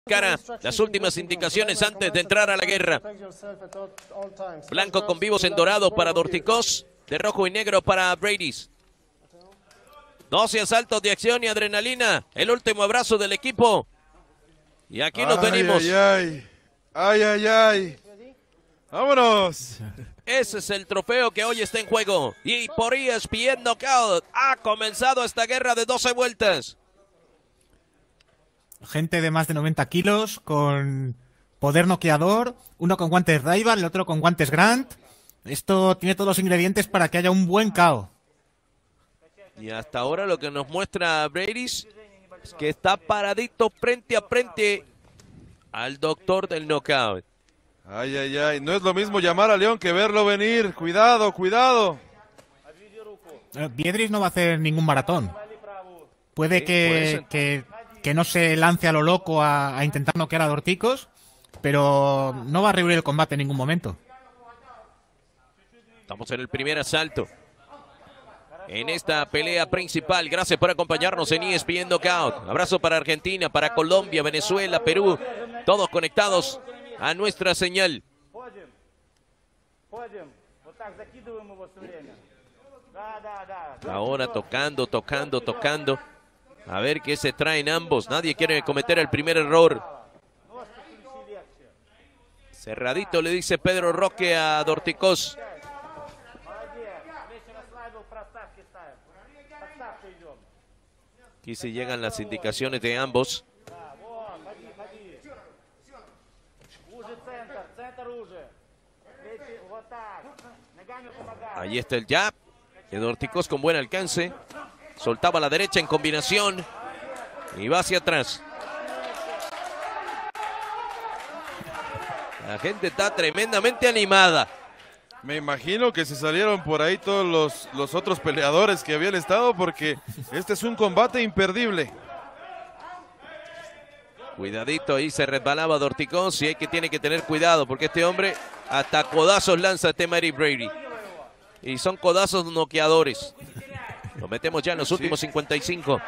Cara, las últimas indicaciones antes de entrar a la guerra. Blanco con vivos en dorado para Dorticós, de rojo y negro para Brady's. 12 asaltos de acción y adrenalina. El último abrazo del equipo. Y aquí nos venimos. Ay. ¡Vámonos! Ese es el trofeo que hoy está en juego. Y por ESPN Knockout ha comenzado esta guerra de 12 vueltas. Gente de más de 90 kilos, con poder noqueador, uno con guantes Rival, el otro con guantes Grant. Esto tiene todos los ingredientes para que haya un buen KO. Y hasta ahora lo que nos muestra Brady's es que está paradito frente a frente al doctor del knockout. Ay. No es lo mismo llamar a León que verlo venir. Cuidado. Biedrich no va a hacer ningún maratón. Puede que no se lance a lo loco a intentar noquear a Dorticós, pero no va a rehuir el combate en ningún momento. Estamos en el primer asalto en esta pelea principal. Gracias por acompañarnos en ESPN Knockout. Abrazo para Argentina, para Colombia, Venezuela, Perú, todos conectados a nuestra señal. Ahora tocando. A ver qué se traen ambos. Nadie quiere cometer el primer error. Cerradito le dice Pedro Roque a Dorticós. Aquí se llegan las indicaciones de ambos. Ahí está el jab de Dorticós con buen alcance. Soltaba la derecha en combinación y va hacia atrás. La gente está tremendamente animada. Me imagino que se salieron por ahí todos los otros peleadores que habían estado, porque este es un combate imperdible. Cuidadito, ahí se resbalaba Dorticós y hay que tiene que tener cuidado, porque este hombre hasta codazos lanza a Temari Brady. Y son codazos noqueadores. Lo metemos ya en los últimos 55.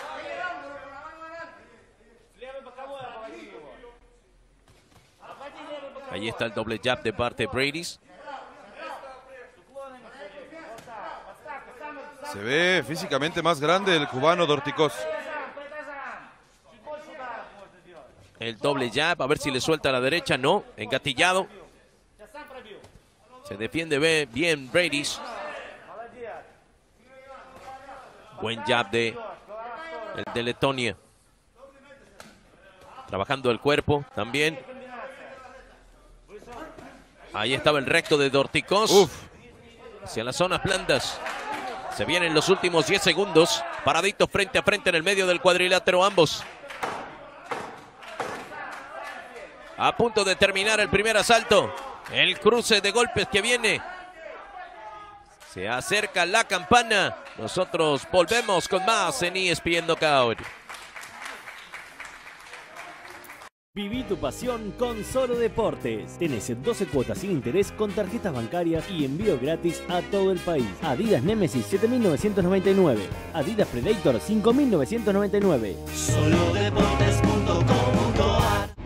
Ahí está el doble jab de parte de Brady's. Se ve físicamente más grande el cubano Dorticós. El doble jab, a ver si le suelta a la derecha. No, engatillado. Se defiende bien Brady's. Buen jab de Letonia. Trabajando el cuerpo también. Ahí estaba el recto de Dorticós. Hacia las zonas blandas. Se vienen los últimos 10 segundos. Paraditos frente a frente en el medio del cuadrilátero ambos. A punto de terminar el primer asalto. El cruce de golpes que viene. Se acerca la campana. Nosotros volvemos con más en ESPN Knockout. Viví tu pasión con Solo Deportes. Tenés 12 cuotas sin interés con tarjetas bancarias y envío gratis a todo el país. Adidas Nemesis 7.999. Adidas Predator 5.999. Solodeportes.com.ar.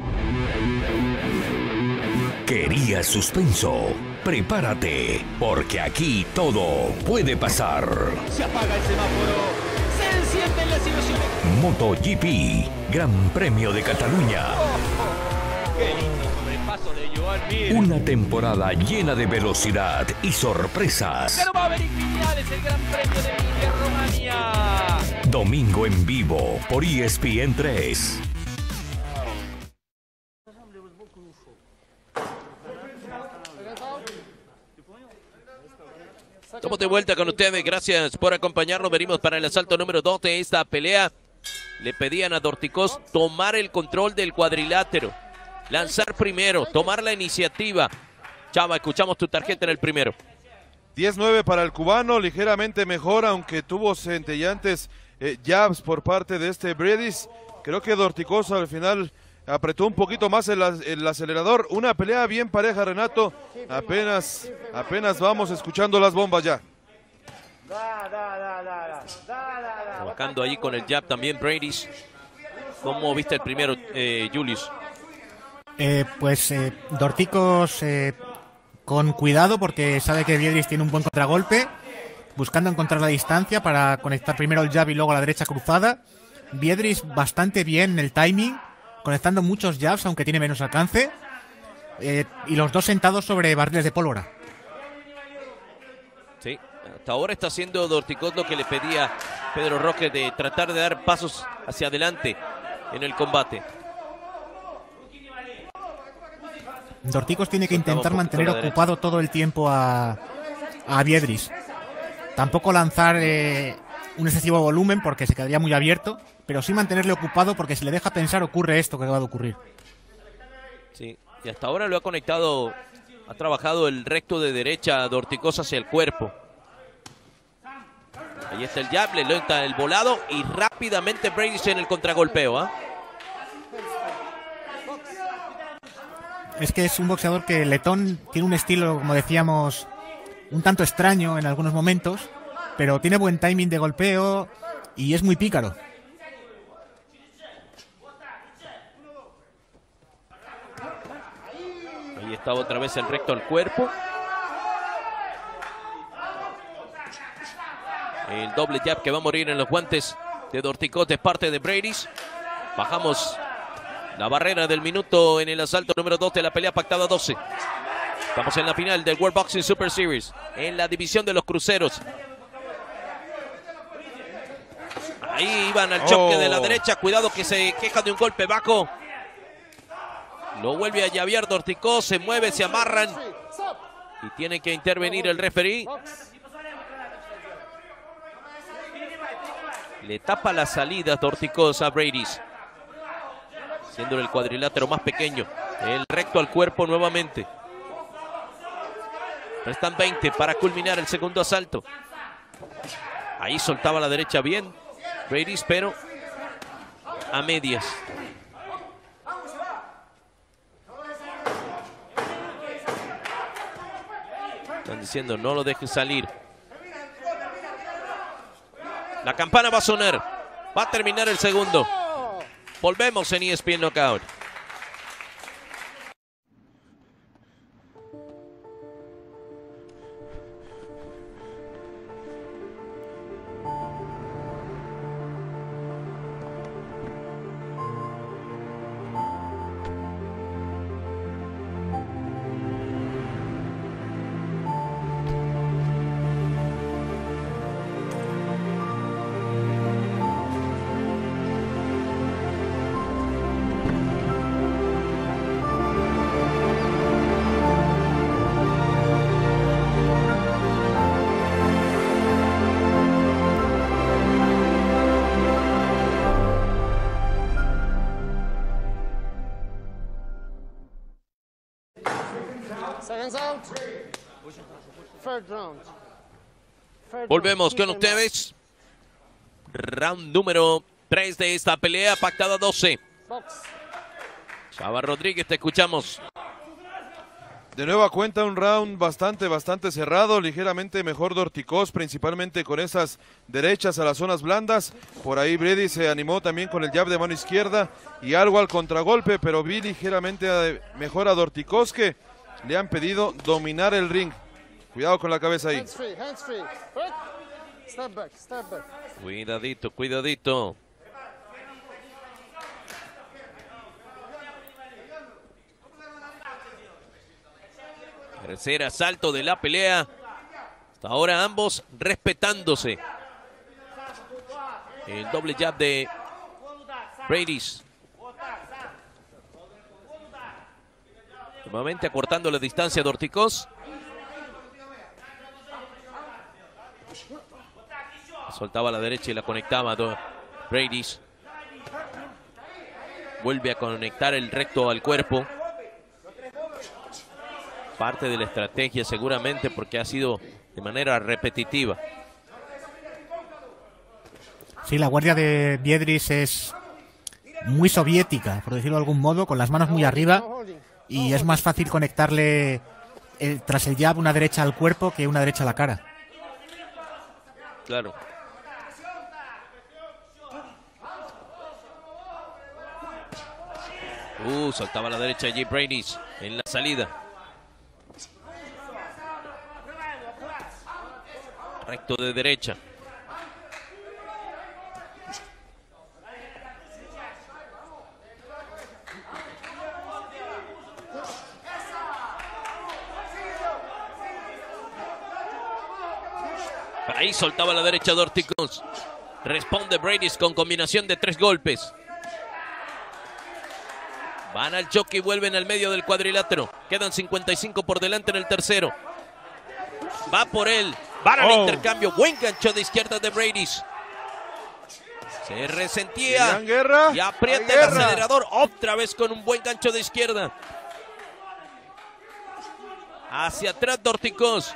¿Querías suspenso? Prepárate, porque aquí todo puede pasar. Se apaga el semáforo. Se encienden las ilusiones. MotoGP, Gran Premio de Cataluña. ¡Qué lindo sobrepaso de Joan Mir! Una temporada llena de velocidad y sorpresas. Pero va a haber Viñales, el Gran Premio de Emilia-Romagna. Domingo en vivo por ESPN 3. Estamos de vuelta con ustedes, gracias por acompañarnos. Venimos para el asalto número 2 de esta pelea. Le pedían a Dorticós tomar el control del cuadrilátero, lanzar primero, tomar la iniciativa. Chava, escuchamos tu tarjeta en el primero. 10-9 para el cubano, ligeramente mejor, aunque tuvo centellantes jabs por parte de este Brady's. Creo que Dorticós al final apretó un poquito más el acelerador. Una pelea bien pareja, Renato. Apenas vamos escuchando las bombas ya. Trabajando ahí con el jab también Brady's. ¿Cómo viste el primero, Julius? Dorticos con cuidado porque sabe que Biedrys tiene un buen contragolpe, buscando encontrar la distancia para conectar primero el jab y luego la derecha cruzada. Biedrys bastante bien en el timing, conectando muchos jabs aunque tiene menos alcance, y los dos sentados sobre barriles de pólvora. Sí, hasta ahora está haciendo Dorticós lo que le pedía Pedro Roque, de tratar de dar pasos hacia adelante en el combate. Dorticos tiene que intentar mantener ocupado todo el tiempo a Biedrys. Tampoco lanzar un excesivo volumen porque se quedaría muy abierto, pero sí mantenerle ocupado porque si le deja pensar ocurre esto que acaba de ocurrir. Sí, y hasta ahora lo ha conectado, ha trabajado el recto de derecha Dorticós hacia el cuerpo. Ahí está el jab, le lenta el volado y rápidamente Brady en el contragolpeo. Es que es un boxeador que letón tiene un estilo, como decíamos, un tanto extraño en algunos momentos, pero tiene buen timing de golpeo y es muy pícaro. Ahí está otra vez el recto al cuerpo. El doble jab que va a morir en los guantes de Dorticós de parte de Brady. Bajamos la barrera del minuto en el asalto número 2 de la pelea pactada 12. Estamos en la final del World Boxing Super Series, en la división de los cruceros. Ahí iban al choque de la derecha. Cuidado que se queja de un golpe bajo. Lo vuelve a llavear Dorticós. Se mueve, se amarran. Y tiene que intervenir el referee. Le tapa la salida Dorticós a Brady, siendo el cuadrilátero más pequeño. El recto al cuerpo nuevamente. Restan 20 para culminar el segundo asalto. Ahí soltaba la derecha bien Brady, pero a medias. Están diciendo no lo dejes salir. La campana va a sonar. Va a terminar el segundo. Volvemos en ESPN Knockout. Volvemos con ustedes. Round número 3 de esta pelea pactada 12. Chava Rodríguez, te escuchamos. De nueva cuenta un round bastante cerrado, ligeramente mejor Dorticós, principalmente con esas derechas a las zonas blandas. Por ahí Brady se animó también con el jab de mano izquierda y algo al contragolpe, pero vi ligeramente mejor a Dorticós, que le han pedido dominar el ring. Cuidado con la cabeza ahí. Cuidadito, cuidadito. Tercer asalto de la pelea. Hasta ahora ambos respetándose. El doble jab de Brady. Nuevamente acortando la distancia de Dorticós. Soltaba a la derecha y la conectaba Brady. Vuelve a conectar el recto al cuerpo. Parte de la estrategia seguramente, porque ha sido de manera repetitiva. Sí, la guardia de Biedrys es muy soviética, por decirlo de algún modo, con las manos muy arriba, y es más fácil conectarle tras el jab una derecha al cuerpo que una derecha a la cara. Claro. Saltaba a la derecha allí Brady en la salida. Recto de derecha. Ahí soltaba a la derecha Dorticos. Responde Brady con combinación de 3 golpes. Van al choque y vuelven al medio del cuadrilátero. Quedan 55 por delante en el tercero. Va por él. Van al intercambio. Buen gancho de izquierda de Brady. Se resentía. Guerra. Y aprieta el acelerador. Otra vez con un buen gancho de izquierda. Hacia atrás Dorticos.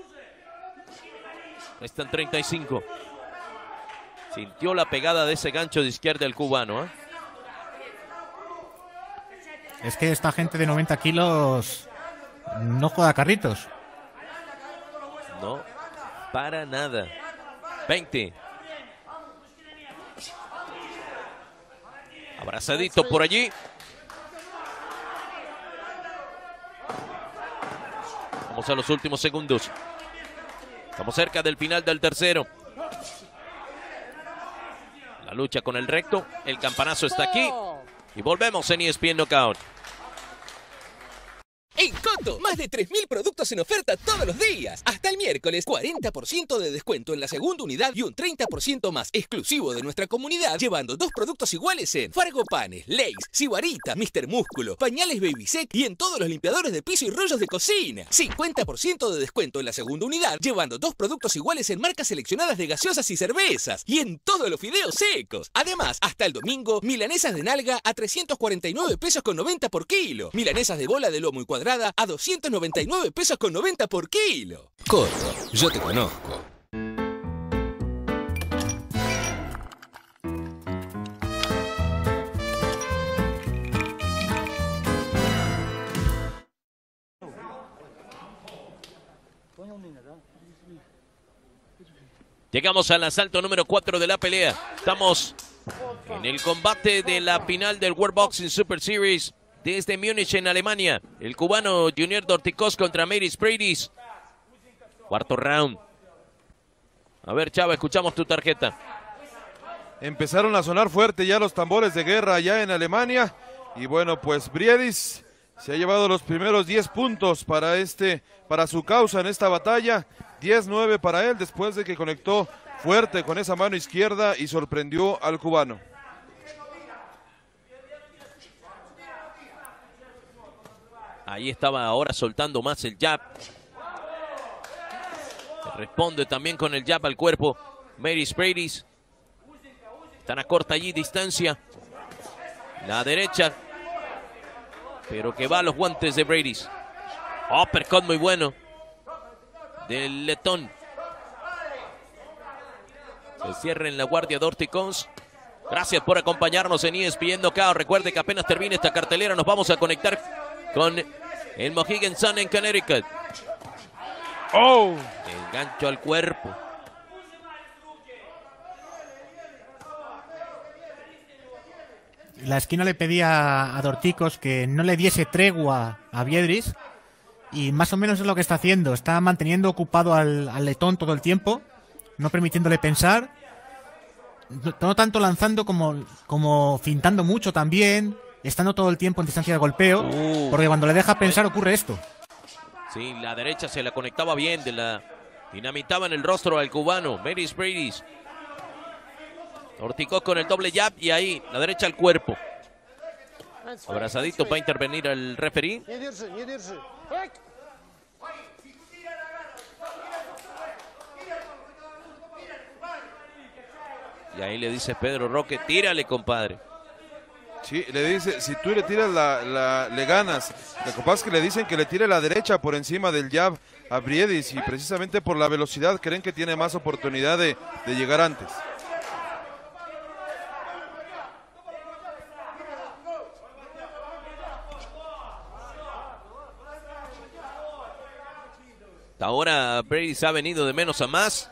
Restan 35. Sintió la pegada de ese gancho de izquierda el cubano, ¿eh? Es que esta gente de 90 kilos no juega carritos. No, para nada. 20. Abrazadito por allí. Vamos a los últimos segundos. Estamos cerca del final del tercero. La lucha con el recto. El campanazo está aquí. Y volvemos en ESPN Knockout. En Coto, más de 3.000 productos en oferta todos los días. Hasta el miércoles, 40% de descuento en la segunda unidad y un 30% más exclusivo de nuestra comunidad, llevando 2 productos iguales en Fargo Panes, Lay's, Sibarita, Mr. Músculo, pañales Baby Sec y en todos los limpiadores de piso y rollos de cocina. 50% de descuento en la segunda unidad, llevando 2 productos iguales en marcas seleccionadas de gaseosas y cervezas y en todos los fideos secos. Además, hasta el domingo, milanesas de nalga a 349 pesos con 90 por kilo. Milanesas de bola de lomo y cuadrada a 299 pesos con 90 por kilo. Coto, yo te conozco. Llegamos al asalto número 4 de la pelea. Estamos en el combate de la final del World Boxing Super Series desde Múnich en Alemania. El cubano Junior Dorticos contra Mairis Brady. Cuarto round. A ver, Chava, escuchamos tu tarjeta. Empezaron a sonar fuerte ya los tambores de guerra allá en Alemania. Y bueno, pues Briedis se ha llevado los primeros 10 puntos para su causa en esta batalla. 10-9 para él después de que conectó fuerte con esa mano izquierda y sorprendió al cubano. Ahí estaba ahora soltando más el jab. Responde también con el jab al cuerpo Mairis Brady. Están a corta allí distancia. La derecha. Pero que va a los guantes de Brady. Uppercut muy bueno del letón. Se cierra en la guardia Dorticos. Gracias por acompañarnos en ESPN Knockout. Recuerde que apenas termine esta cartelera nos vamos a conectar con el Mohegan Sun en Connecticut. El gancho al cuerpo. La esquina le pedía a Dorticos que no le diese tregua a Biedris. Y más o menos es lo que está haciendo. Está manteniendo ocupado al letón todo el tiempo, no permitiéndole pensar. No tanto lanzando como fintando mucho también, estando todo el tiempo en distancia de golpeo, porque cuando le deja pensar ocurre esto. Sí, la derecha se la conectaba bien, dinamitaba en el rostro al cubano, Mairis Brady. Dorticos con el doble jab y ahí, la derecha al cuerpo. Abrazadito para intervenir el referee. Y ahí le dice Pedro Roque, tírale, compadre. Sí, le dice, si tú le tiras le ganas. Lo que pasa es que le dicen que le tire la derecha por encima del jab a Briedis y precisamente por la velocidad creen que tiene más oportunidad de llegar antes. Ahora Brady ha venido de menos a más.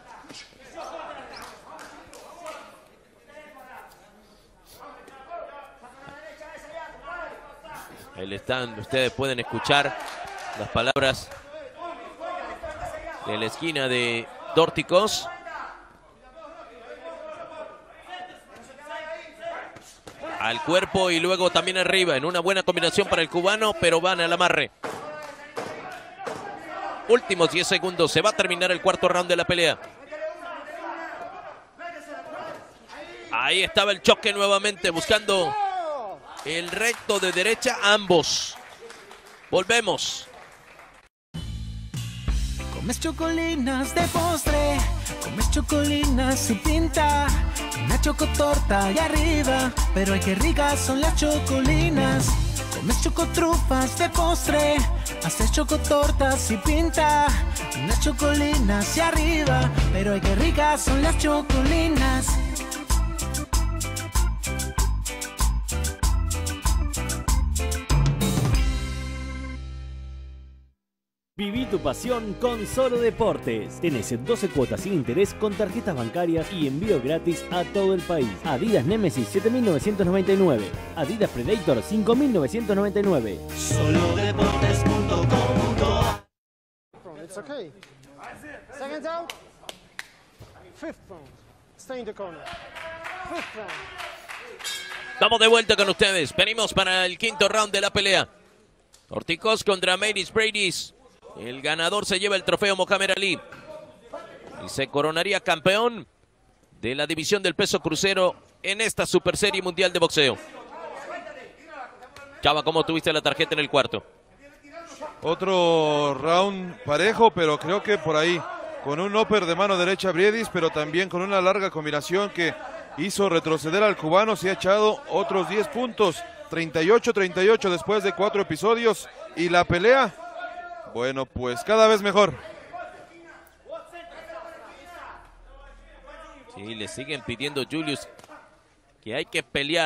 Ahí están, ustedes pueden escuchar las palabras de la esquina de Dorticos. Al cuerpo y luego también arriba, en una buena combinación para el cubano, pero van al amarre. Últimos 10 segundos, se va a terminar el cuarto round de la pelea. Ahí estaba el choque nuevamente, buscando el recto de derecha, ambos. Volvemos. Comes chocolinas de postre, comes chocolinas y pinta, una chocotorta y arriba, pero ay qué ricas son las chocolinas. Comes chocotrufas de postre, haces chocotortas y pinta, unas chocolinas y arriba, pero ay qué ricas son las chocolinas. Viví tu pasión con Solo Deportes. Tenés 12 cuotas sin interés con tarjetas bancarias y envío gratis a todo el país. Adidas Nemesis 7.999. Adidas Predator 5.999. Solodeportes.com. It's okay. Second out. Fifth round. Stay in the corner. Fifth round. Estamos de vuelta con ustedes. Venimos para el quinto round de la pelea. Dorticos contra Maurice Bradis. El ganador se lleva el trofeo Mohamed Ali y se coronaría campeón de la división del peso crucero en esta Super Serie Mundial de Boxeo. Chava, ¿cómo tuviste la tarjeta en el cuarto? Otro round parejo, pero creo que por ahí, con un upper de mano derecha a Bradis, pero también con una larga combinación que hizo retroceder al cubano, se ha echado otros 10 puntos, 38-38 después de 4 episodios, y la pelea, bueno, pues cada vez mejor. Sí, le siguen pidiendo Julius que hay que pelear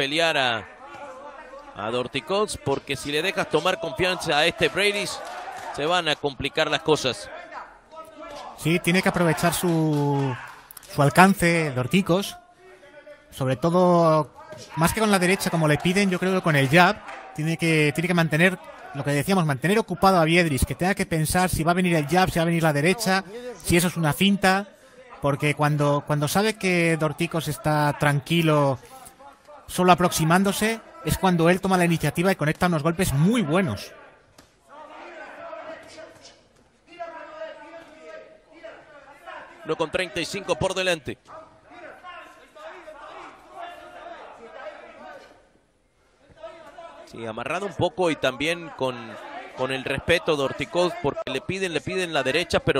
a Dorticos, porque si le dejas tomar confianza a este Bradis, se van a complicar las cosas. Sí, tiene que aprovechar su alcance, Dorticos, sobre todo, más que con la derecha como le piden, yo creo que con el jab, tiene que mantener, lo que decíamos, mantener ocupado a Bradis, que tenga que pensar si va a venir el jab, si va a venir la derecha, si eso es una finta, porque cuando sabe que Dorticos está tranquilo, solo aproximándose, es cuando él toma la iniciativa y conecta unos golpes muy buenos. No, con 35 por delante. Sí, amarrado un poco y también con el respeto de Dorticos, porque le piden la derecha, pero...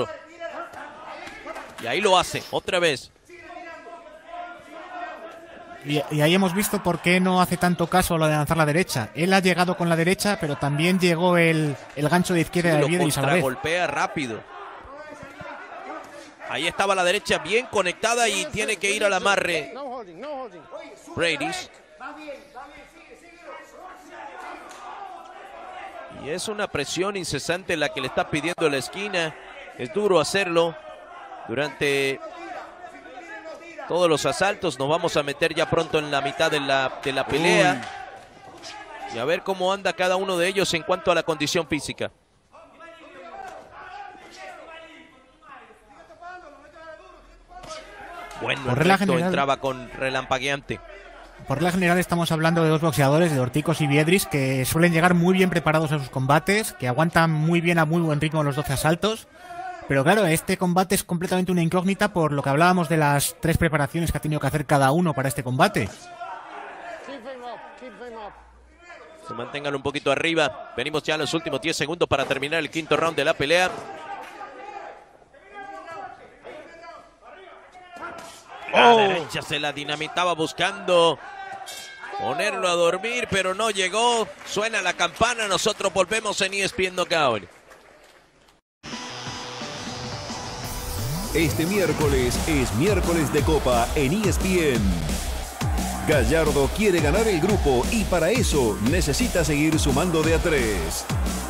Y ahí lo hace, otra vez. Y ahí hemos visto por qué no hace tanto caso a lo de lanzar la derecha. Él ha llegado con la derecha, pero también llegó el gancho de izquierda de Bradis a la vez. Golpea rápido. Ahí estaba la derecha bien conectada y tiene que ir al amarre Bradis. Y es una presión incesante la que le está pidiendo la esquina. Es duro hacerlo durante todos los asaltos. Nos vamos a meter ya pronto en la mitad de la pelea. Y a ver cómo anda cada uno de ellos en cuanto a la condición física. Bueno, el recto entraba con relampagueante. Por regla general estamos hablando de dos boxeadores, de Dorticos y Bradis, que suelen llegar muy bien preparados a sus combates, que aguantan muy bien a muy buen ritmo los 12 asaltos. Pero claro, este combate es completamente una incógnita por lo que hablábamos de las 3 preparaciones que ha tenido que hacer cada uno para este combate. Se mantengan un poquito arriba. Venimos ya a los últimos 10 segundos para terminar el quinto round de la pelea. A la derecha se la dinamitaba buscando ponerlo a dormir, pero no llegó. Suena la campana, nosotros volvemos en ESPN Knockout. Este miércoles es miércoles de Copa en ESPN. Gallardo quiere ganar el grupo y para eso necesita seguir sumando de a 3.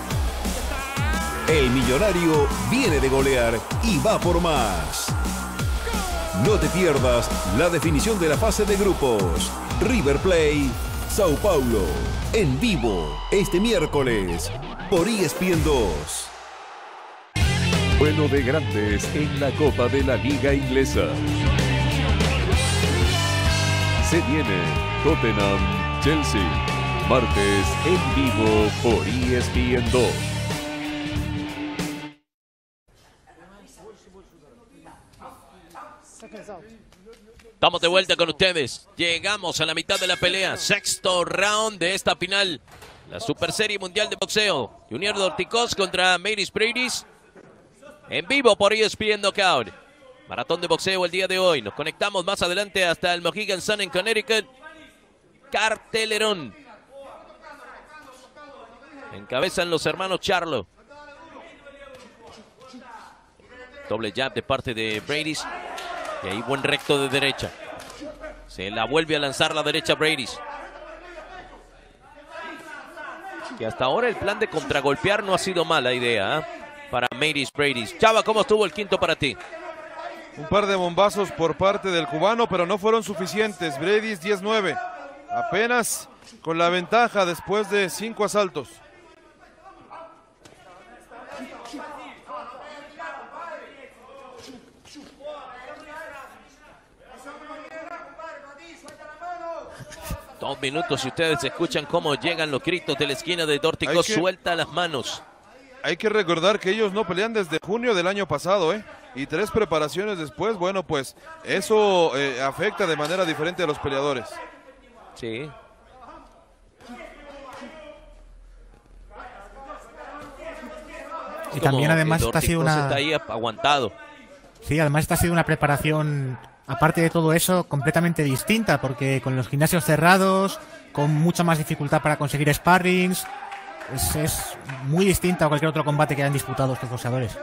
El millonario viene de golear y va por más. No te pierdas la definición de la fase de grupos. River Plate Sao Paulo, en vivo, este miércoles, por ESPN 2. Duelo de grandes en la Copa de la Liga Inglesa. Se viene Tottenham-Chelsea, martes en vivo por ESPN 2. Estamos de vuelta con ustedes. Llegamos a la mitad de la pelea. Sexto round de esta final. La Super Serie Mundial de Boxeo. Junior Dorticós contra Mairis Briedis. En vivo por ESPN Knockout. Maratón de boxeo el día de hoy. Nos conectamos más adelante hasta el Mohegan Sun en Connecticut. Cartelerón. Encabezan los hermanos Charlo. Doble jab de parte de Briedis. Y ahí buen recto de derecha. Se la vuelve a lanzar la derecha Briedis. Que hasta ahora el plan de contragolpear no ha sido mala idea, ¿eh? Para Mairis Briedis. Chava, ¿cómo estuvo el quinto para ti? Un par de bombazos por parte del cubano, pero no fueron suficientes. Briedis 10-9. Apenas con la ventaja después de 5 asaltos. Dos minutos y ustedes escuchan cómo llegan los gritos de la esquina de Dorticós. Suelta las manos. Hay que recordar que ellos no pelean desde junio del año pasado, ¿eh? Y 3 preparaciones después, bueno, pues eso afecta de manera diferente a los peleadores. Sí. Y también además esta ha sido una... está ahí aguantado. Sí, además esta ha sido una preparación, aparte de todo eso, completamente distinta, porque con los gimnasios cerrados, con mucha más dificultad para conseguir sparrings, es muy distinta a cualquier otro combate que hayan disputado estos boxeadores.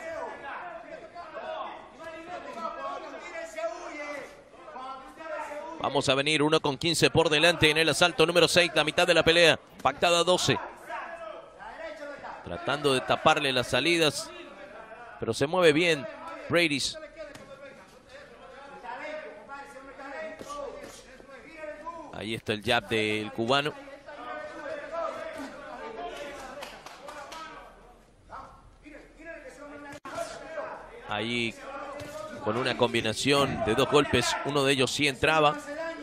Vamos a venir 1:15 por delante en el asalto número 6, la mitad de la pelea, pactada 12. Tratando de taparle las salidas, pero se mueve bien Briedis. Ahí está el jab del cubano. Ahí con una combinación de 2 golpes, uno de ellos sí entraba.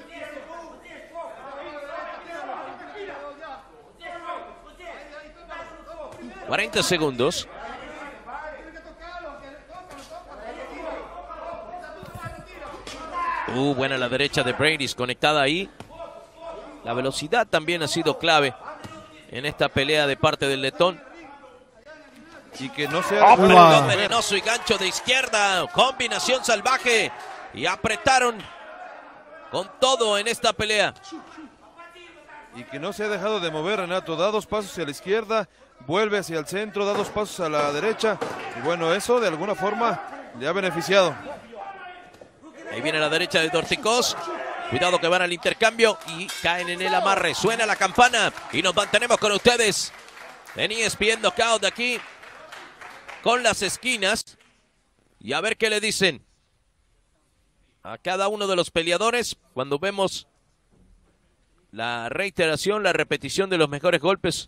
...40 segundos... buena la derecha de Briedis, conectada ahí. La velocidad también ha sido clave en esta pelea de parte del letón. Y que no sea... venenoso y gancho de izquierda. Combinación salvaje. Y apretaron con todo en esta pelea. Y que no se ha dejado de mover Renato. Da 2 pasos hacia la izquierda, vuelve hacia el centro, da 2 pasos a la derecha. Y bueno, eso de alguna forma le ha beneficiado. Ahí viene la derecha de Dorticós. Cuidado que van al intercambio y caen en el amarre. Suena la campana y nos mantenemos con ustedes en ESPN Knockout aquí con las esquinas. Y a ver qué le dicen a cada uno de los peleadores cuando vemos la reiteración, la repetición de los mejores golpes.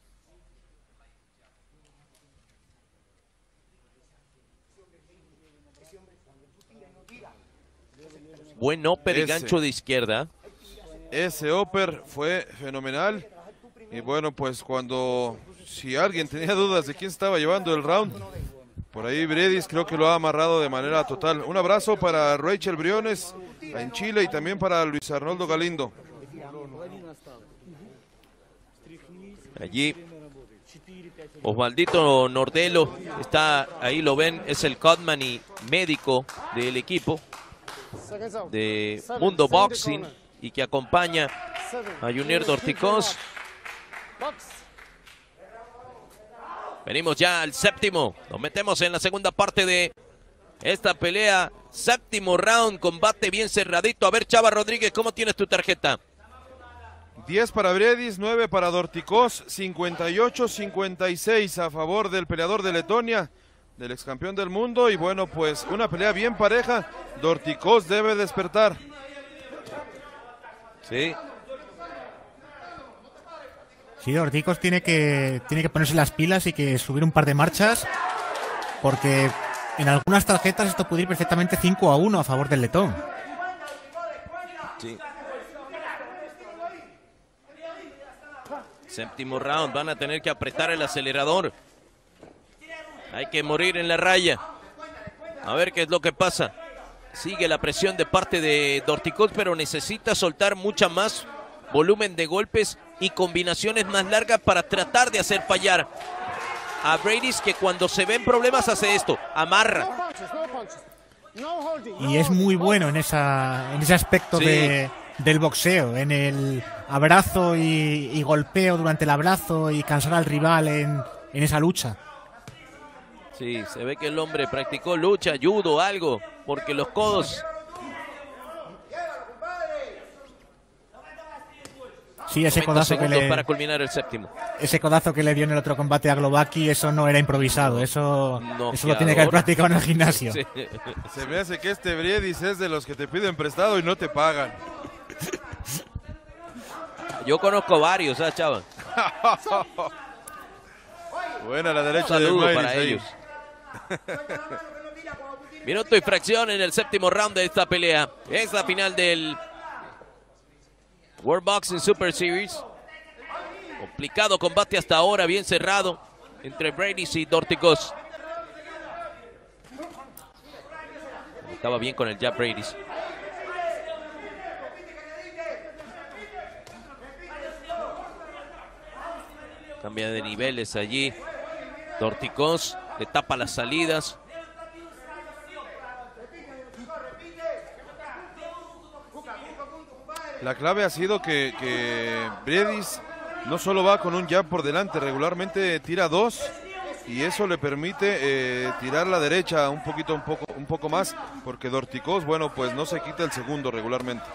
Buen upper y gancho de izquierda. Ese upper fue fenomenal. Y bueno, pues si alguien tenía dudas de quién estaba llevando el round, por ahí Briedis creo que lo ha amarrado de manera total. Un abrazo para Rachel Briones en Chile y también para Luis Arnoldo Galindo. Allí Osvaldito Nordelo está ahí, lo ven, es el cutman y médico del equipo de Mundo Boxing y que acompaña a Junior Dorticós. Venimos ya al séptimo, nos metemos en la segunda parte de esta pelea, séptimo round, combate bien cerradito. A ver, Chava Rodríguez, ¿cómo tienes tu tarjeta? 10 para Briedis, 9 para Dorticós, 58-56 a favor del peleador de Letonia, del ex campeón del mundo. Y bueno, pues una pelea bien pareja. Dorticós debe despertar. Sí. Sí, Dorticos tiene que ponerse las pilas y que subir un par de marchas, porque en algunas tarjetas esto puede ir perfectamente 5-1 a favor del letón. Sí. Séptimo round, van a tener que apretar el acelerador. Hay que morir en la raya. A ver qué es lo que pasa. Sigue la presión de parte de Dorticos, pero necesita soltar mucha más volumen de golpes y combinaciones más largas para tratar de hacer fallar a Bradys, que cuando se ven problemas hace esto, amarra. Y es muy bueno en ese aspecto Sí. del boxeo, en el abrazo y golpeo durante el abrazo y cansar al rival en esa lucha. Sí, se ve que el hombre practicó lucha, judo, algo, porque los codos... Sí, ese 90 codazo que segundos para culminar el séptimo. ese codazo que le dio en el otro combate a Glowacki, eso no era improvisado, eso lo tiene que haber practicado en el gimnasio. Sí. Se me hace que este Briedis es de los que te piden prestado y no te pagan. Yo conozco varios, ¿sabes, chaval? Buena la derecha Un saludo de para Mayris ahí. ellos. Minuto y fracción en el séptimo round de esta pelea. Es la final del World Boxing Super Series. Complicado combate hasta ahora, bien cerrado entre Bradys y Dorticos. Estaba bien con el jab Bradys. Cambia de niveles allí. Dorticos le tapa las salidas. La clave ha sido que Briedis no solo va con un jab por delante, regularmente tira dos y eso le permite tirar la derecha un poco más, porque Dorticos, bueno, pues no se quita el segundo regularmente.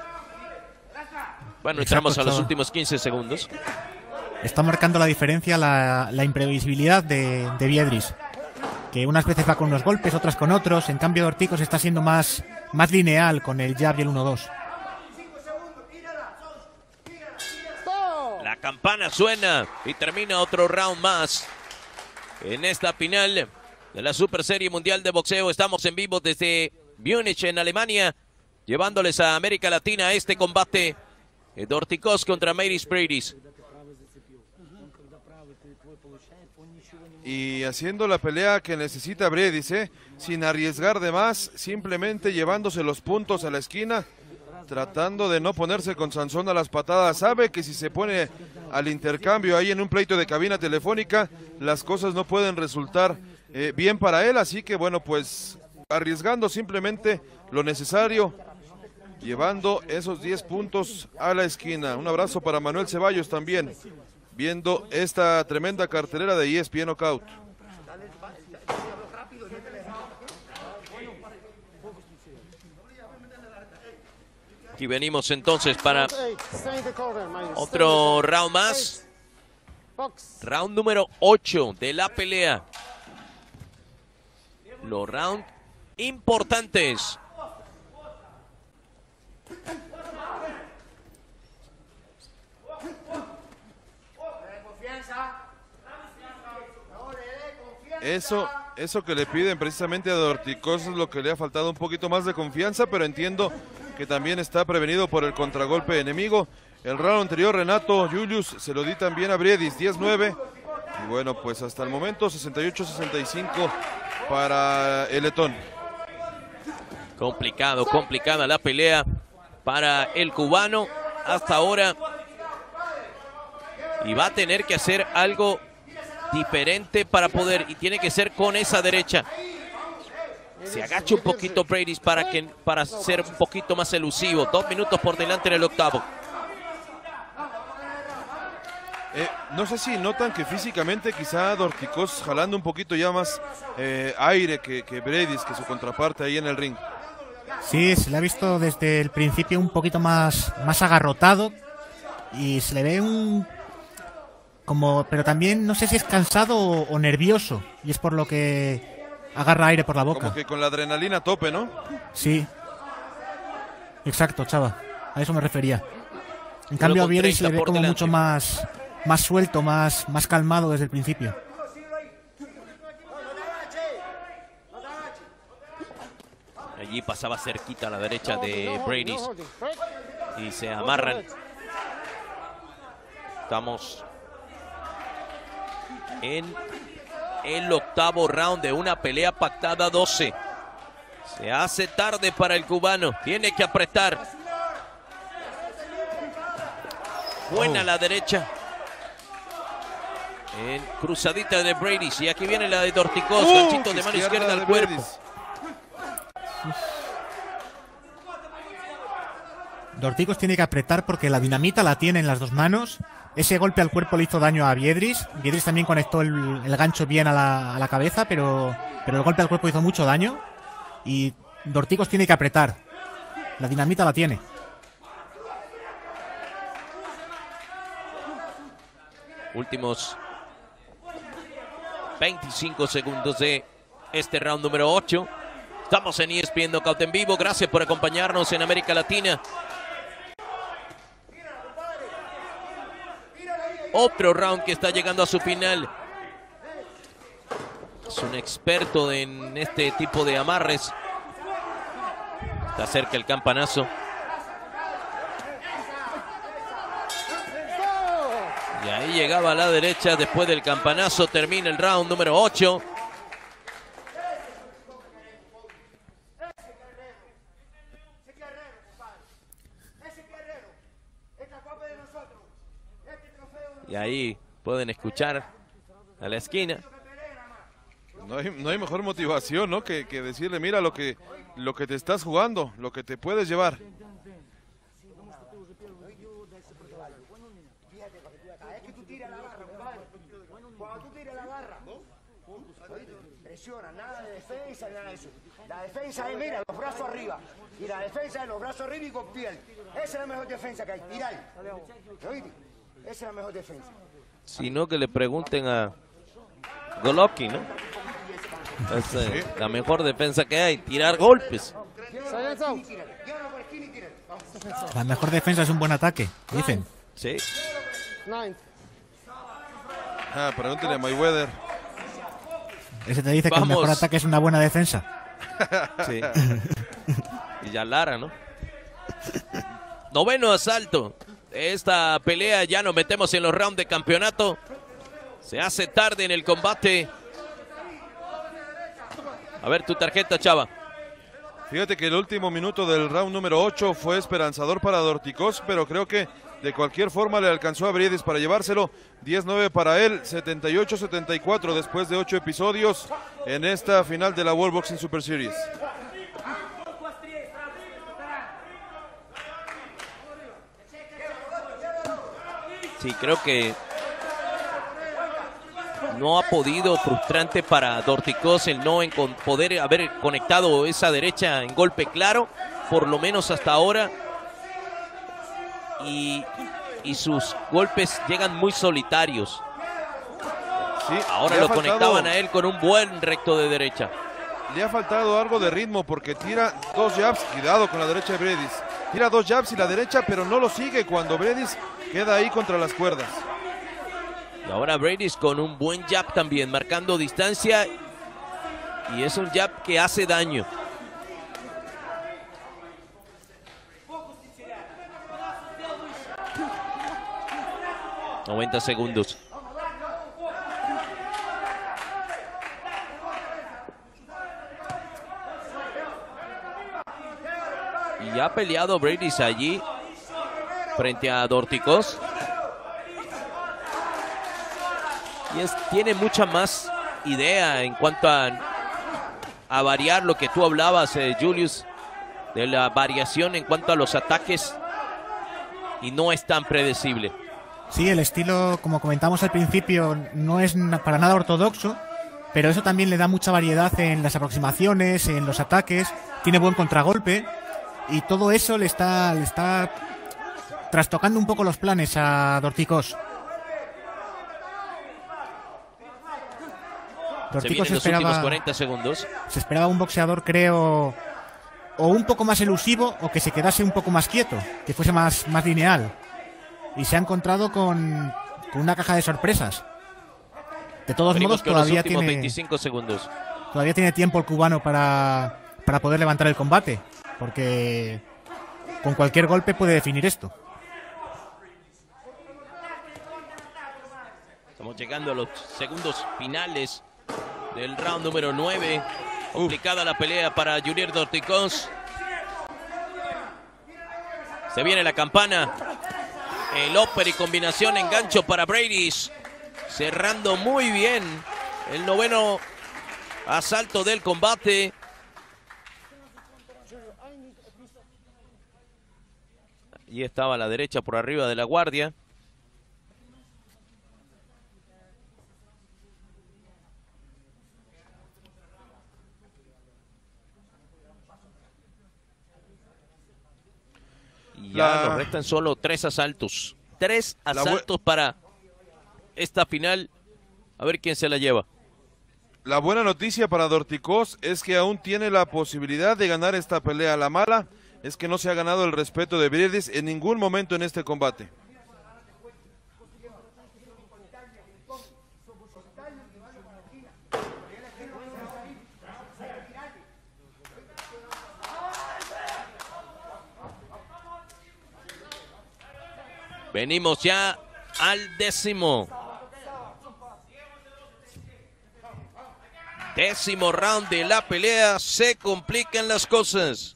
Bueno, Exacto, entramos a los chaval. últimos 15 segundos. Está marcando la diferencia la imprevisibilidad de Biedris, que unas veces va con unos golpes, otras con otros. En cambio, Dorticos está siendo más lineal con el jab y el 1-2. La campana suena y termina otro round más en esta final de la Super Serie Mundial de Boxeo. Estamos en vivo desde Múnich, en Alemania, llevándoles a América Latina este combate. Dorticos contra Mayris Bradys. Y haciendo la pelea que necesita Briedis, sin arriesgar de más, simplemente llevándose los puntos a la esquina, tratando de no ponerse con Sansón a las patadas. Sabe que si se pone al intercambio ahí en un pleito de cabina telefónica, las cosas no pueden resultar bien para él, así que bueno, pues arriesgando simplemente lo necesario, llevando esos 10 puntos a la esquina. Un abrazo para Manuel Ceballos también, viendo esta tremenda cartelera de ESPN Knockout. Y venimos entonces para otro round más. Round número 8 de la pelea. Los rounds importantes. Eso que le piden precisamente a Dorticos es lo que le ha faltado un poquito más de confianza, pero entiendo que también está prevenido por el contragolpe enemigo. El round anterior, Renato Julius se lo di también a Briedis, 10-9. Y bueno, pues hasta el momento 68-65 para el letón. Complicada la pelea para el cubano hasta ahora. Y va a tener que hacer algo diferente para poder, y tiene que ser con esa derecha. Se agacha un poquito Bradys para ser un poquito más elusivo. 2 minutos por delante en el octavo. No sé si notan que físicamente quizá Dorticos jalando un poquito ya más aire que Briedis, que su contraparte ahí en el ring. Sí, se le ha visto desde el principio un poquito más agarrotado y se le ve pero también no sé si es cansado o nervioso, y es por lo que agarra aire por la boca. Como que con la adrenalina a tope, ¿no? Sí. Exacto, chava. A eso me refería. En cambio, a Biedris se le ve como mucho más más suelto, más calmado desde el principio. Allí pasaba cerquita a la derecha de Brady y se amarran. Estamos en el octavo round de una pelea pactada 12. Se hace tarde para el cubano, tiene que apretar. Buena la derecha. En cruzadita de Brady. Y aquí viene la de Dorticós. Ganchito de mano izquierda al cuerpo. Dorticós tiene que apretar porque la dinamita la tiene en las dos manos. Ese golpe al cuerpo le hizo daño a Biedrys. Biedrys también conectó el gancho bien a la cabeza, pero el golpe al cuerpo hizo mucho daño. Y Dorticós tiene que apretar. La dinamita la tiene. Últimos 25 segundos de este round número 8. Estamos en ESPN Knockout en vivo. Gracias por acompañarnos en América Latina. Otro round que está llegando a su final. Es un experto en este tipo de amarres. Está cerca el campanazo. Y ahí llegaba a la derecha después del campanazo. Termina el round número 8. Y ahí pueden escuchar a la esquina. No hay mejor motivación, ¿no? Que decirle, mira lo que te estás jugando, lo que te puedes llevar. Presiona, nada de defensa, nada de eso. La defensa es, mira, los brazos arriba. Y la defensa es los brazos arriba y con piel. Esa es la mejor defensa que hay. Tirar. ¿Oíste? Esa es la mejor defensa. Sino que le pregunten a Golovkin, ¿no? Es la mejor defensa que hay, tirar golpes. La mejor defensa es un buen ataque, dicen. Sí. Pregúntale a Mayweather. Ese te dice que el mejor ataque es una buena defensa. Sí. Y ya Lara, ¿no? Noveno asalto. Esta pelea ya nos metemos en los rounds de campeonato. Se hace tarde en el combate. A ver tu tarjeta, Chava. Fíjate que el último minuto del round número 8 fue esperanzador para Dorticós, pero creo que de cualquier forma le alcanzó a Briedis para llevárselo. 19 para él, 78-74 después de 8 episodios en esta final de la World Boxing Super Series. Sí, creo que no ha podido, frustrante para Dorticós el no poder haber conectado esa derecha en golpe claro, por lo menos hasta ahora. Y sus golpes llegan muy solitarios. Sí, ahora lo conectaban a él con un buen recto de derecha. Le ha faltado algo de ritmo porque tira 2 jabs, cuidado con la derecha de Briedis. Tira 2 jabs y la derecha, pero no lo sigue cuando Briedis queda ahí contra las cuerdas. Y ahora Briedis con un buen jab también, marcando distancia. Y es un jab que hace daño. ...90 segundos. Y ya ha peleado Briedis allí frente a Dorticós. Y tiene mucha más idea en cuanto a variar lo que tú hablabas, Julius, de la variación en cuanto a los ataques, y no es tan predecible. Sí, el estilo, como comentamos al principio, no es para nada ortodoxo, pero eso también le da mucha variedad en las aproximaciones, en los ataques, tiene buen contragolpe, y todo eso le está trastocando un poco los planes a Dorticós. Dorticós se esperaba, los últimos 40 segundos. Se esperaba un boxeador, creo, o un poco más elusivo o que se quedase un poco más quieto, que fuese más lineal. Y se ha encontrado con con una caja de sorpresas. De todos Venimos modos, con los últimos 25 segundos. Todavía tiene tiempo el cubano para poder levantar el combate, porque con cualquier golpe puede definir esto. Estamos llegando a los segundos finales del round número 9. Complicada la pelea para Junior Dorticós. Se viene la campana. El upper y combinación engancho para Brady. Cerrando muy bien el noveno asalto del combate. Allí estaba a la derecha por arriba de la guardia. Y ya nos restan solo 3 asaltos. 3 asaltos para esta final. A ver quién se la lleva. La buena noticia para Dorticós es que aún tiene la posibilidad de ganar esta pelea. La mala es que no se ha ganado el respeto de Briedis en ningún momento en este combate. Venimos ya al 10º. 10º round de la pelea. Se complican las cosas.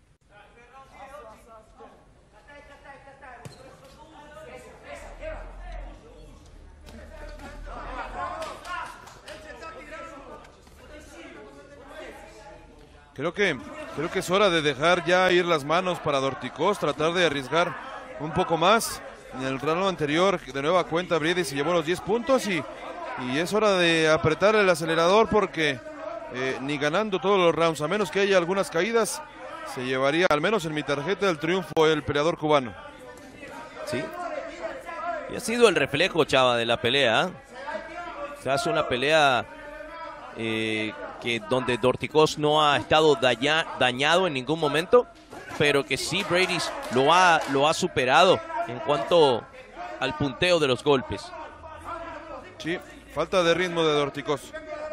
Creo que es hora de dejar ya ir las manos para Dorticós, tratar de arriesgar un poco más. En el round anterior, de nueva cuenta, Briedis se llevó los 10 puntos y es hora de apretar el acelerador porque ni ganando todos los rounds, a menos que haya algunas caídas, se llevaría, al menos en mi tarjeta, el triunfo el peleador cubano. Sí. Y ha sido el reflejo, Chava, de la pelea. Se hace una pelea donde Dorticós no ha estado dañado en ningún momento, pero que sí Brady lo ha superado en cuanto al punteo de los golpes. Sí, falta de ritmo de Dorticós.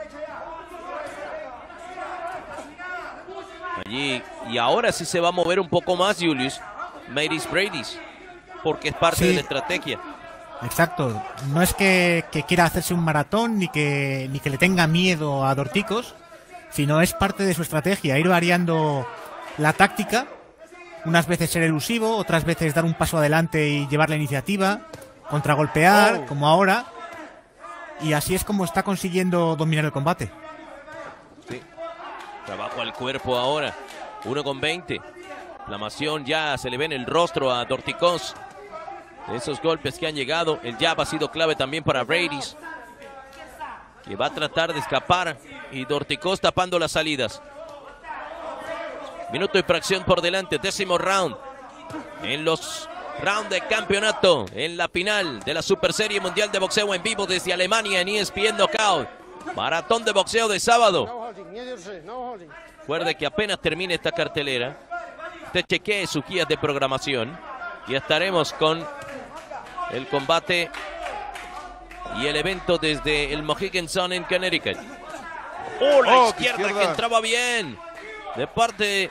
Allí, y ahora sí se va a mover un poco más Julius Maris Brady, porque es parte de la estrategia. Exacto, no es que quiera hacerse un maratón ni que le tenga miedo a Dorticós, sino es parte de su estrategia, ir variando la táctica, unas veces ser elusivo, otras veces dar un paso adelante y llevar la iniciativa, contragolpear, como ahora, y así es como está consiguiendo dominar el combate. Sí. Trabajo al cuerpo ahora, 1:20, inflamación ya se le ve en el rostro a Dorticós. Esos golpes que han llegado, el jab ha sido clave también para Brady, que va a tratar de escapar, y Dorticós tapando las salidas. Minuto y fracción por delante, 10º round. En los rounds de campeonato, en la final de la Super Serie Mundial de Boxeo en vivo desde Alemania en ESPN Knockout. Maratón de boxeo de sábado. Recuerde que apenas termine esta cartelera, usted chequee sus guías de programación y estaremos con el combate y el evento desde el Mohegan Sun en Connecticut. ¡Oh, la izquierda que entraba bien! De parte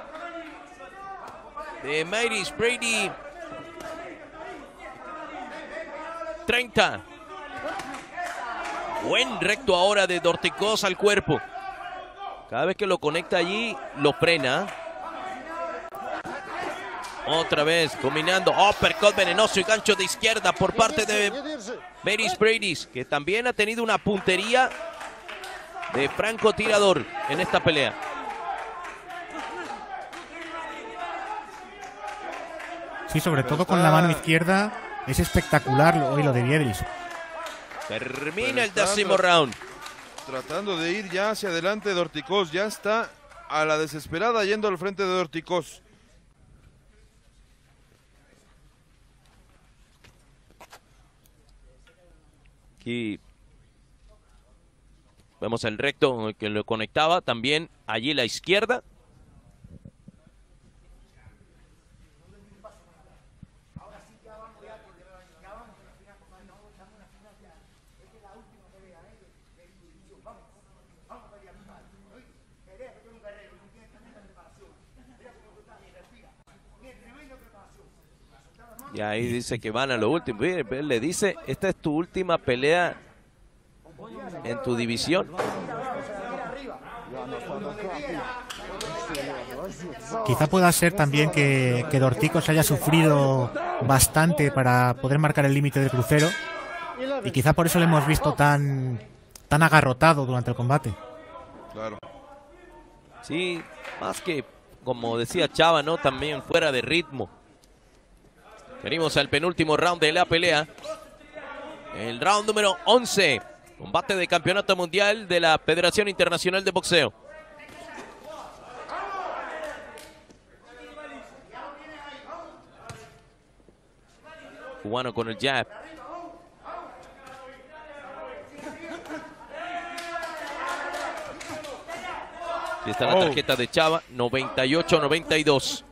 de Maris Brady. 30. Buen recto ahora de Dorticós al cuerpo. Cada vez que lo conecta allí, lo frena. Otra vez, combinando uppercut venenoso y gancho de izquierda por parte de Maris Brady, que también ha tenido una puntería de francotirador en esta pelea. Sí, sobre todo con la mano izquierda, es espectacular hoy lo de Briedis. Termina el 10º round. Tratando de ir ya hacia adelante Dorticós, ya está a la desesperada yendo al frente de Dorticós. Aquí vemos el recto que lo conectaba, también allí la izquierda. Y ahí dice que van a lo último. Le dice, esta es tu última pelea en tu división. Quizá pueda ser también que Dorticos haya sufrido bastante para poder marcar el límite del crucero. Y quizá por eso le hemos visto tan agarrotado durante el combate. Claro. Sí, más que, como decía Chava, ¿no? También fuera de ritmo. Venimos al penúltimo round de la pelea. El round número 11. Combate de campeonato mundial de la Federación Internacional de Boxeo. Cubano con el jab. Aquí está la tarjeta de Chava, 98-92.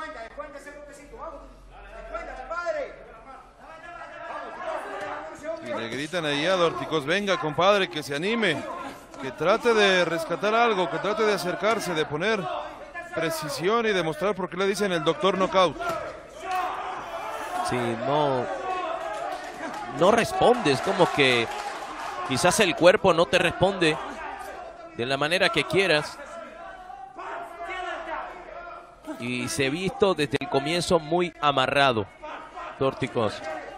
Y le gritan ahí a Dorticos, venga compadre, que se anime, que trate de rescatar algo, que trate de acercarse, de poner precisión y demostrar por qué le dicen el doctor knockout. Sí, no respondes, como que quizás el cuerpo no te responde de la manera que quieras. Y se ha visto desde el comienzo muy amarrado Dorticos.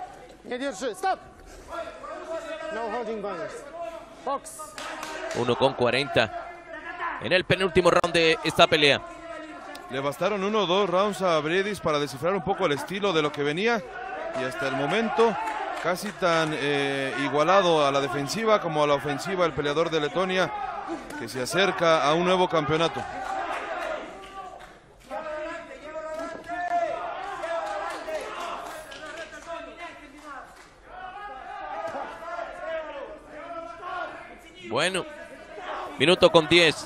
1:40 en el penúltimo round de esta pelea. Le bastaron 1 o 2 rounds a Briedis para descifrar un poco el estilo de lo que venía. Y hasta el momento casi tan igualado a la defensiva como a la ofensiva el peleador de Letonia, que se acerca a un nuevo campeonato. Bueno, minuto con 10.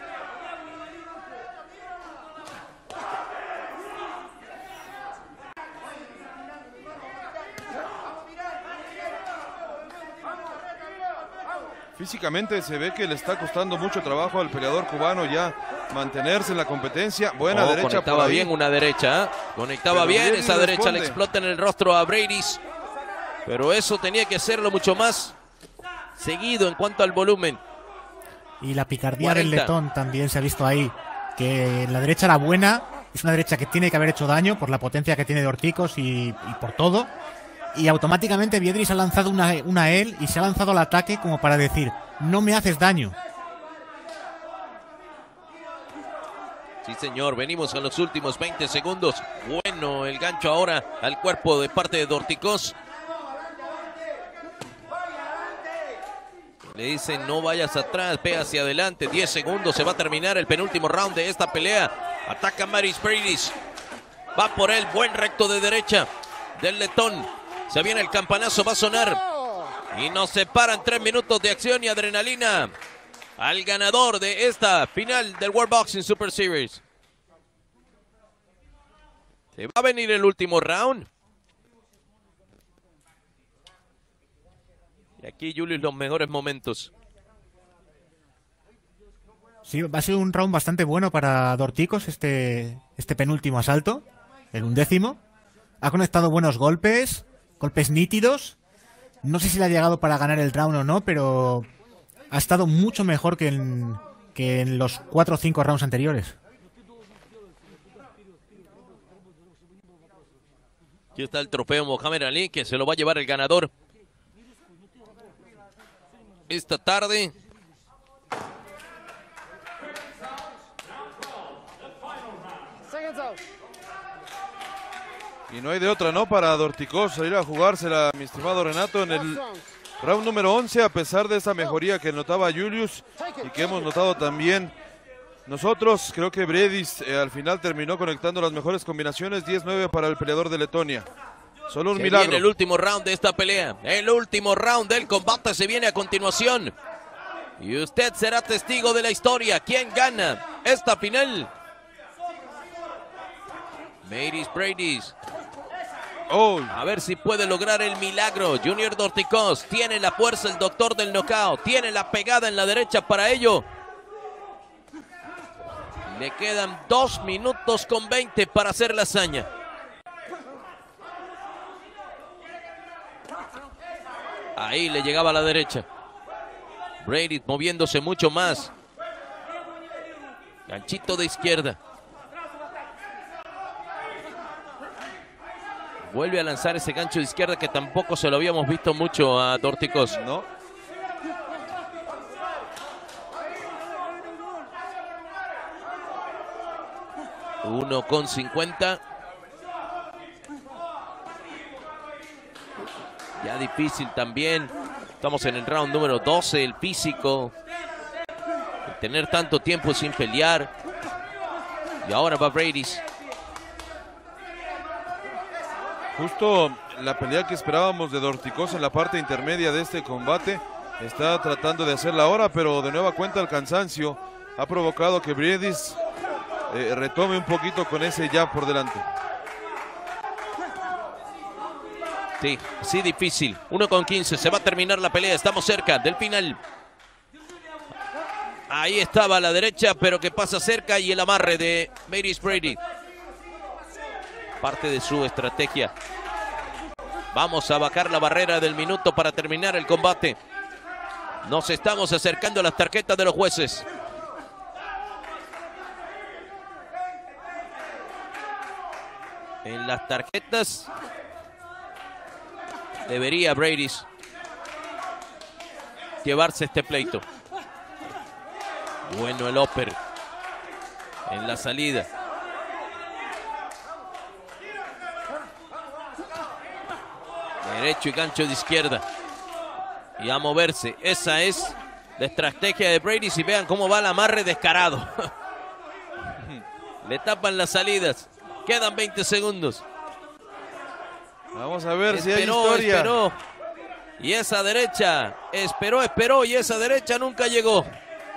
Físicamente se ve que le está costando mucho trabajo al peleador cubano ya mantenerse en la competencia. Buena derecha. Conectaba bien una derecha, Conectaba bien esa derecha, le explota en el rostro a Briedis. Pero eso tenía que hacerlo mucho más seguido en cuanto al volumen. Y la picardía del letón también se ha visto ahí, que la derecha era buena, es una derecha que tiene que haber hecho daño por la potencia que tiene Dorticos y por todo. Y automáticamente Briedis ha lanzado una él y se ha lanzado al ataque como para decir, no me haces daño. Sí, señor, venimos a los últimos 20 segundos. Bueno, el gancho ahora al cuerpo de parte de Dorticos. Le dicen, no vayas atrás, ve hacia adelante. 10 segundos, se va a terminar el penúltimo round de esta pelea. Ataca Marius Briedis. Va por él, buen recto de derecha del letón. Se viene el campanazo, va a sonar. Y nos separan 3 minutos de acción y adrenalina al ganador de esta final del World Boxing Super Series. Se va a venir el último round. Y aquí, Julius, los mejores momentos. Sí, va a ser un round bastante bueno para Dorticos este penúltimo asalto, el 11º. Ha conectado buenos golpes nítidos. No sé si le ha llegado para ganar el round o no, pero ha estado mucho mejor que en los 4 o 5 rounds anteriores. Aquí está el trofeo Mohamed Ali, que se lo va a llevar el ganador esta tarde. Y no hay de otra, ¿no? Para Dorticos salir a jugársela, mi estimado Renato, en el round número 11, a pesar de esa mejoría que notaba Julius y que hemos notado también nosotros. Creo que Briedis al final terminó conectando las mejores combinaciones. 10-9 para el peleador de Letonia. Solo un milagro. Viene el último round de esta pelea. El último round del combate se viene a continuación. Y usted será testigo de la historia. ¿Quién gana esta final? Marius Briedis. A ver si puede lograr el milagro. Junior Dorticos tiene la fuerza, el doctor del knockout. Tiene la pegada en la derecha para ello. Le quedan 2 minutos con 20 para hacer la hazaña. Ahí le llegaba a la derecha. Brady moviéndose mucho más. Ganchito de izquierda. Vuelve a lanzar ese gancho de izquierda que tampoco se lo habíamos visto mucho a Dorticós. No. Uno con 50. Ya difícil también. Estamos en el round número 12. El físico. El tener tanto tiempo sin pelear. Y ahora va Brady. Justo la pelea que esperábamos de Dorticós en la parte intermedia de este combate. Está tratando de hacerla ahora, pero de nueva cuenta el cansancio ha provocado que Brady retome un poquito con ese jab por delante. Sí, sí, difícil. 1 con 15. Se va a terminar la pelea. Estamos cerca del final. Ahí estaba a la derecha, pero que pasa cerca y el amarre de Maurice Brady. Parte de su estrategia. Vamos a bajar la barrera del minuto para terminar el combate. Nos estamos acercando a las tarjetas de los jueces. En las tarjetas debería Brady llevarse este pleito. Bueno el upper en la salida. Derecho y gancho de izquierda. Y a moverse. Esa es la estrategia de Brady. Y vean cómo va el amarre descarado. Le tapan las salidas. Quedan 20 segundos. Vamos a ver si hay historia. Esperó. Y esa derecha. Esperó. Y esa derecha nunca llegó.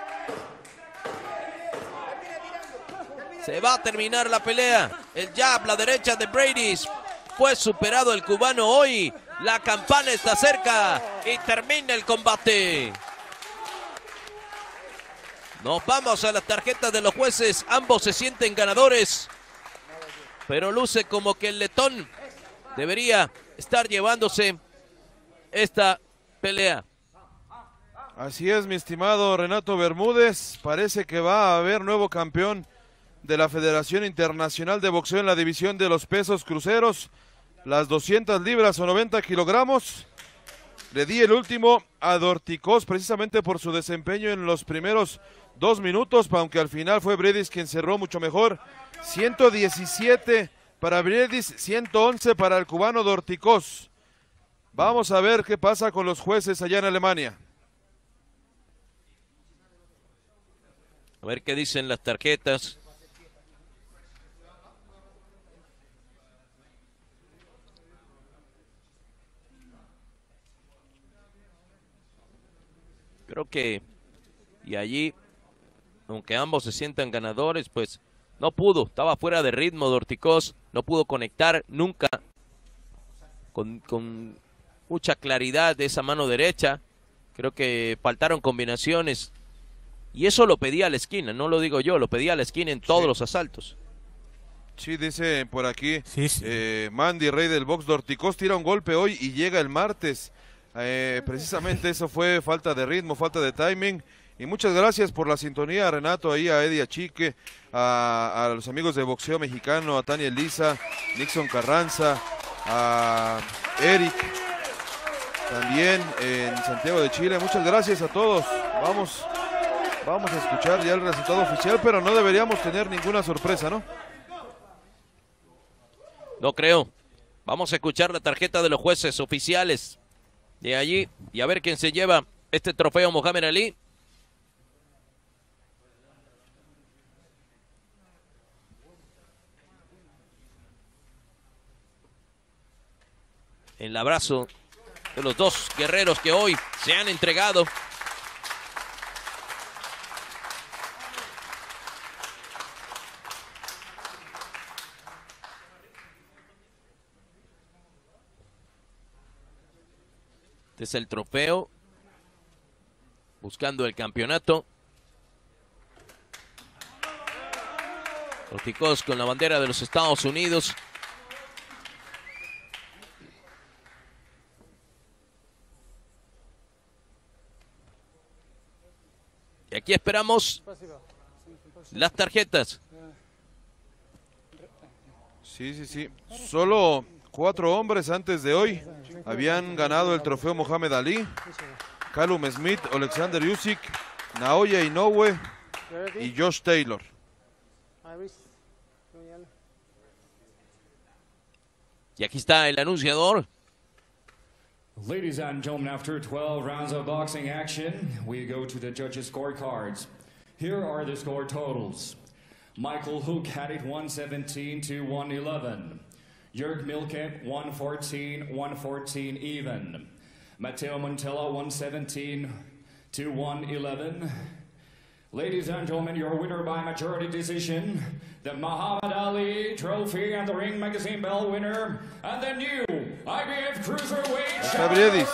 Se va a terminar la pelea. El jab, la derecha de Brady. Fue superado el cubano hoy. La campana está cerca y termina el combate. Nos vamos a las tarjetas de los jueces. Ambos se sienten ganadores. Pero luce como que el letón debería estar llevándose esta pelea. Así es, mi estimado Renato Bermúdez. Parece que va a haber nuevo campeón de la Federación Internacional de Boxeo en la división de los pesos cruceros. Las 200 libras o 90 kilogramos. Le di el último a Dorticós precisamente por su desempeño en los primeros 2 minutos, aunque al final fue Brady quien cerró mucho mejor. 117 para Brady, 111 para el cubano Dorticós. Vamos a ver qué pasa con los jueces allá en Alemania. A ver qué dicen las tarjetas. Creo que, y allí, aunque ambos se sientan ganadores, pues no pudo, estaba fuera de ritmo Dorticós, no pudo conectar nunca con mucha claridad de esa mano derecha. Creo que faltaron combinaciones y eso lo pedía a la esquina, no lo digo yo, lo pedía a la esquina en todos los asaltos. Sí, dice por aquí Mandy, rey del box, Dorticós tira un golpe hoy y llega el martes. Precisamente eso fue falta de ritmo, falta de timing. Y muchas gracias por la sintonía, Renato, ahí a Eddie Achique, a los amigos de Boxeo Mexicano, a Tania Elisa, Nixon Carranza, a Eric, también en Santiago de Chile. Muchas gracias a todos. Vamos a escuchar ya el resultado oficial, pero no deberíamos tener ninguna sorpresa, ¿no? No creo. Vamos a escuchar la tarjeta de los jueces oficiales de allí y a ver quién se lleva este trofeo Mohamed Ali. El abrazo de los dos guerreros que hoy se han entregado. Este es el trofeo. Buscando el campeonato. Dorticós con la bandera de los Estados Unidos. Y aquí esperamos las tarjetas. Sí. Solo 4 hombres antes de hoy habían ganado el trofeo Mohamed Ali. Callum Smith, Alexander Usyk, Naoya Inoue y Josh Taylor. Y aquí está el anunciador. Ladies and gentlemen, after 12 rounds of boxing action, we go to the judges' scorecards. Here are the score totals. Michael Hook had it 117 to 111. Jörg Milke 114, 114 even. Matteo Montella 117 to 111. Ladies and gentlemen, your winner by majority decision, the Muhammad Ali Trophy and the Ring Magazine Bell winner, and the new IBF Cruiserweight Briedis.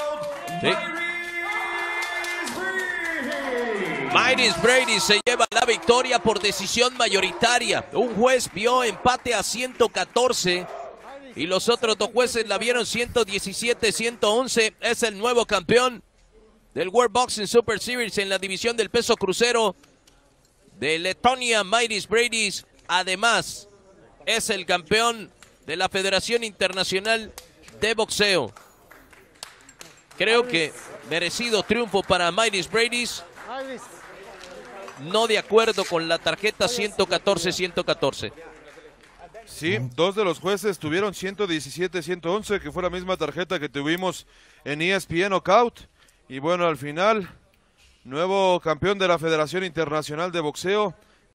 Mairis Briedis se lleva la victoria por decisión mayoritaria. Un juez vio empate a 114 y los otros 2 jueces la vieron 117-111. Es el nuevo campeón del World Boxing Super Series en la división del peso crucero de Letonia, Mairis Briedis. Además, es el campeón de la Federación Internacional de Boxeo. Creo que merecido triunfo para Mairis Briedis. No de acuerdo con la tarjeta 114-114. Sí, 2 de los jueces tuvieron 117-111, que fue la misma tarjeta que tuvimos en ESPN Knockout. Y bueno, al final, nuevo campeón de la Federación Internacional de Boxeo,